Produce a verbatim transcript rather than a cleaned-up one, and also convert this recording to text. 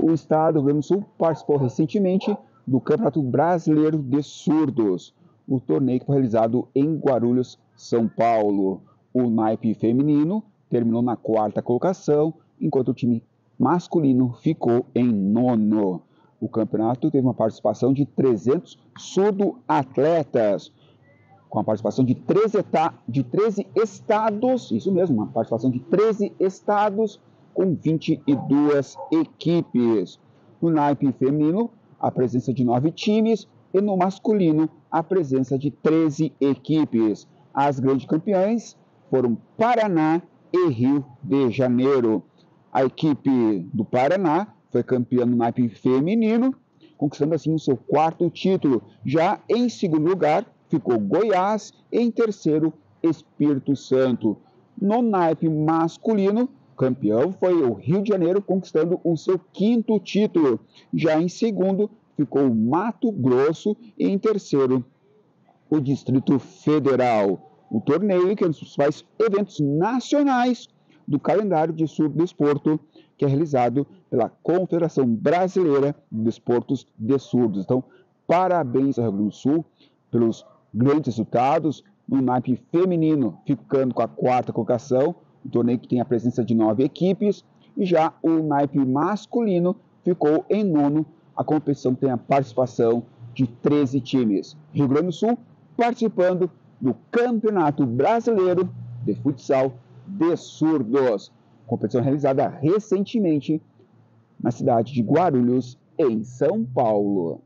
O estado do Rio Grande do Sul participou recentemente do Campeonato Brasileiro de Surdos, o torneio que foi realizado em Guarulhos, São Paulo. O naipe feminino terminou na quarta colocação, enquanto o time masculino ficou em nono. O campeonato teve uma participação de trezentos surdo-atletas, com a participação de treze, de treze estados, isso mesmo, uma participação de treze estados com vinte e duas equipes. No naipe feminino, a presença de nove times e no masculino, a presença de treze equipes. As grandes campeãs foram Paraná e Rio de Janeiro. A equipe do Paraná foi campeã no naipe feminino, conquistando assim o seu quarto título. Já em segundo lugar ficou Goiás e em terceiro Espírito Santo. No naipe masculino, campeão foi o Rio de Janeiro, conquistando o seu quinto título. Já em segundo ficou o Mato Grosso e em terceiro o Distrito Federal. O torneio, que é um dos principais eventos nacionais do calendário de surdo-desporto, que é realizado pela Confederação Brasileira de Desportos de Surdos. Então, parabéns ao Rio Grande do Sul pelos grandes resultados. No naipe feminino, ficando com a quarta colocação, o torneio que tem a presença de nove equipes, e já o naipe masculino ficou em nono. A competição tem a participação de treze times. Rio Grande do Sul participando do Campeonato Brasileiro de Futsal de Surdos, competição realizada recentemente na cidade de Guarulhos, em São Paulo.